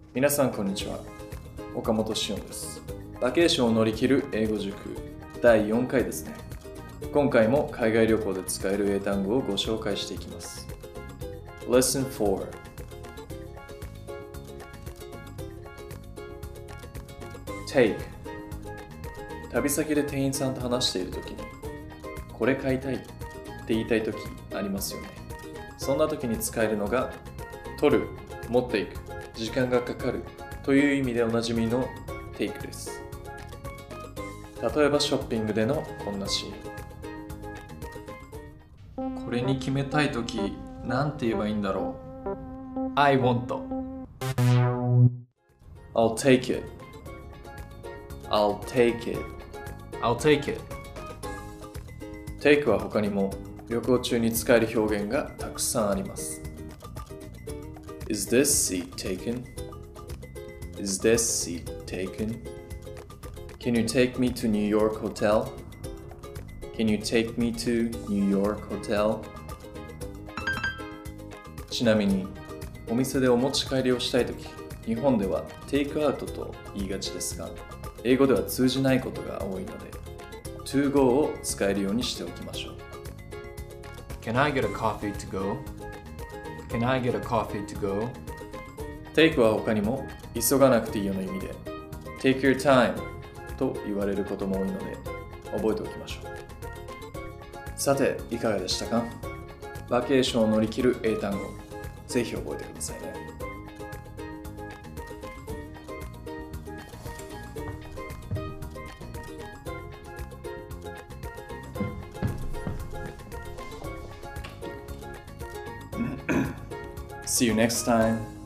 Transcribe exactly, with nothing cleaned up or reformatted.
皆さんこんにちは。岡本志音です。バケーションを乗り切る英語塾だいよんかいですね。今回も海外旅行で使える英単語をご紹介していきます。Lesson フォー Take 旅先で店員さんと話しているときにこれ買いたいって言いたいときありますよね。そんなときに使えるのが取る、持っていく、時間がかかるという意味でおなじみの take です。例えばショッピングでのこんなシーン。これに決めたいときなんて言えばいいんだろう。I want I'll take it I'll take it I'll take it take は他にも旅行中に使える表現がたくさんあります。Is this seat taken? Is this seat taken? Can you take me to New York Hotel? Can you take me to New York Hotel? ちなみに、お店でお持ち帰りをしたいとき、日本ではテイクアウトと言いがちですが、英語では通じないことが多いので、to go を使えるようにしておきましょう。 Can I get a coffee to go? Can I get a coffee to go? Take は他にも急がなくていいよの意味で Take your time と言われることも多いので覚えておきましょう。さていかがでしたか？バケーションを乗り切る英単語ぜひ覚えてくださいね。See you next time.